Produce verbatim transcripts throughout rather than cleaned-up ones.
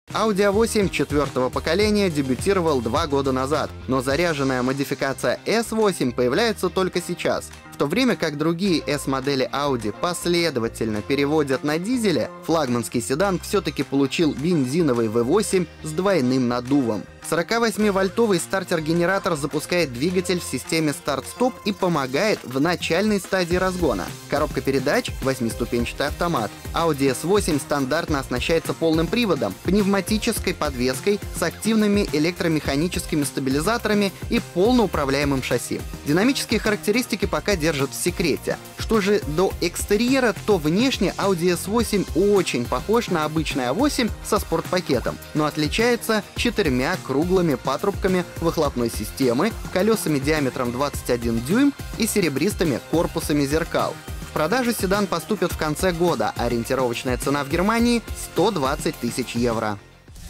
Audi а восемь четвертого поколения дебютировал два года назад, но заряженная модификация эс восемь появляется только сейчас. В то время как другие эс-модели Audi последовательно переводят на дизеле, флагманский седан все-таки получил бензиновый ви восемь с двойным наддувом. сорокавосьмивольтовый стартер-генератор запускает двигатель в системе старт-стоп и помогает в начальной стадии разгона. Коробка передач — восьмиступенчатый автомат. Audi эс восемь стандартно оснащается полным приводом, пневматической подвеской с активными электромеханическими стабилизаторами и полноуправляемым шасси. Динамические характеристики пока держат в секрете. Что же до экстерьера, то внешне Audi эс восемь очень похож на обычный а восемь со спортпакетом, но отличается четырьмя круглыми патрубками выхлопной системы, колесами диаметром двадцать один дюйм и серебристыми корпусами зеркал. В продажу седан поступит в конце года, ориентировочная цена в Германии — сто двадцать тысяч евро.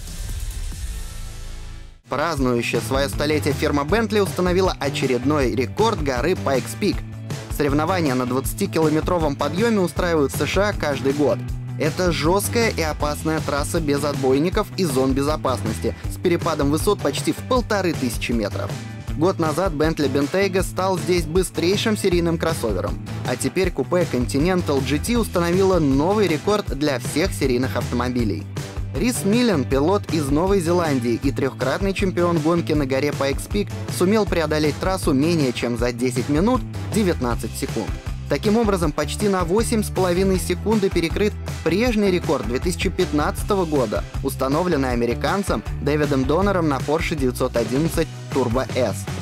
Празднующая свое столетие фирма Bentley установила очередной рекорд горы Pikes Peak. Соревнования на двадцатикилометровом подъеме устраивают в США каждый год. Это жесткая и опасная трасса без отбойников и зон безопасности, с перепадом высот почти в полторы тысячи метров. Год назад Bentley Bentayga стал здесь быстрейшим серийным кроссовером. А теперь купе Continental джи ти установила новый рекорд для всех серийных автомобилей. Рис Миллен, пилот из Новой Зеландии и трехкратный чемпион гонки на горе Pikes Peak, сумел преодолеть трассу менее чем за десять минут девятнадцать секунд. Таким образом, почти на восемь с половиной секунды перекрыт прежний рекорд две тысячи пятнадцатого года, установленный американцем Дэвидом Донором на Porsche девятьсот одиннадцать Turbo S.